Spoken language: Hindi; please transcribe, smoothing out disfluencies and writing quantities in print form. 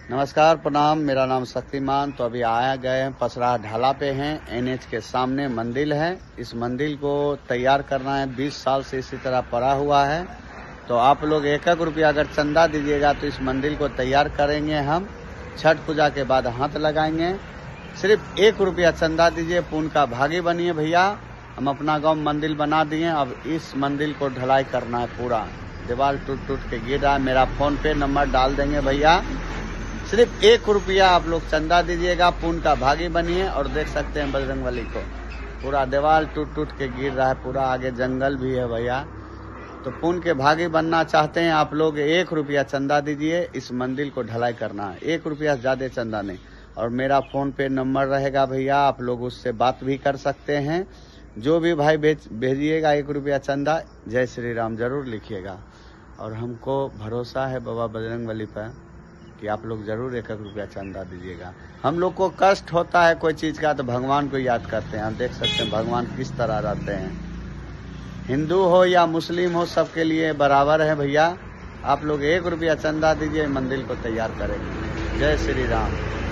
नमस्कार, प्रणाम। मेरा नाम शक्तिमान। तो अभी आया गए हैं पसराहा ढाला पे हैं। एनएच के सामने मंदिर है। इस मंदिर को तैयार करना है, 20 साल से इसी तरह पड़ा हुआ है। तो आप लोग 1-1 रुपया अगर चंदा दीजिएगा तो इस मंदिर को तैयार करेंगे। हम छठ पूजा के बाद हाथ लगाएंगे। सिर्फ 1 रुपया चंदा दीजिए, पुण्य का भागी बनिए भैया। हम अपना गांव मंदिर बना दिए, अब इस मंदिर को ढलाई करना है। पूरा दीवार टूट टूट के गिर रहा है। मेरा फोन पे नंबर डाल देंगे भैया। सिर्फ 1 रुपया आप लोग चंदा दीजिएगा, पुण्य का भागी बनिए। और देख सकते हैं बजरंगबली को, पूरा दीवार टूट टूट के गिर रहा है। पूरा आगे जंगल भी है भैया। तो पुण्य के भागी बनना चाहते हैं आप लोग, 1 रुपया चंदा दीजिए। इस मंदिर को ढलाई करना है, 1 रुपया ज्यादा चंदा नहीं। और मेरा फोन पे नंबर रहेगा भैया, आप लोग उससे बात भी कर सकते हैं। जो भी भाई भेजिएगा 1 रुपया चंदा, जय श्री राम जरूर लिखिएगा। और हमको भरोसा है बाबा बजरंगबली पर कि आप लोग जरूर 1-1 रुपया चंदा दीजिएगा। हम लोग को कष्ट होता है कोई चीज का तो भगवान को याद करते हैं। आप देख सकते हैं भगवान किस तरह रहते हैं। हिंदू हो या मुस्लिम हो, सबके लिए बराबर है भैया। आप लोग 1 रुपया चंदा दीजिए, मंदिर को तैयार करेंगे। जय श्री राम।